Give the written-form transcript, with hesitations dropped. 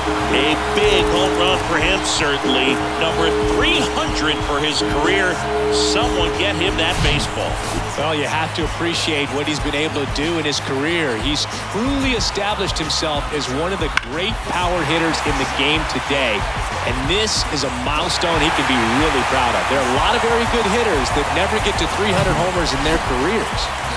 A big home run for him, certainly. Number 300 for his career. Someone get him that baseball. Well, you have to appreciate what he's been able to do in his career. He's truly established himself as one of the great power hitters in the game today. And this is a milestone he can be really proud of. There are a lot of very good hitters that never get to 300 homers in their careers.